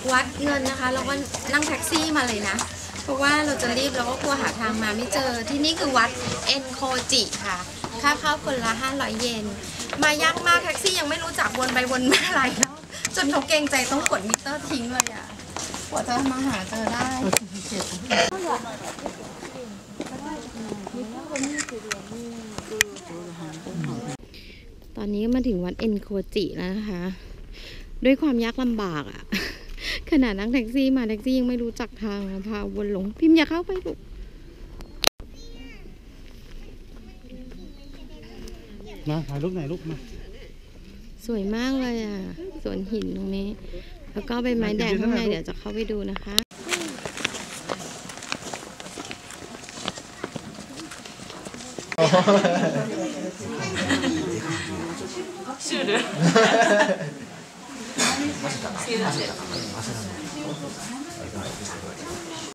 วัดเงินนะคะเราก็นั่งแท็กซี่มาเลยนะเพราะว่าเราจะรีบเราก็กลัวหาทางมาไม่เจอที่นี่คือวัดเอ็นโคจิค่ะค่าเข้าคนละ500 เยนมายากมากแท็กซี่ยังไม่รู้จักวนไปวนมาหลายรอบจนเขาเกรงใจต้องกดมิเตอร์ทิ้งเลยอ่ะกว่าจะมาหาเจอได้ตอนนี้ก็มาถึงวัดเอ็นโคจิแล้วนะคะด้วยความยากลำบากอ่ะขนาดนั่งแท็กซี่มาแท็กซี่ยังไม่รู้จักทางพาวนหลงพิมพ์อย่าเข้าไปลูกมาถ่ายรูปไหนรูปมาสวยมากเลยอ่ะสวนหินตรงนี้แล้วก็ใบไม้แดงข้างในเดี๋ยวจะเข้าไปดูนะคะ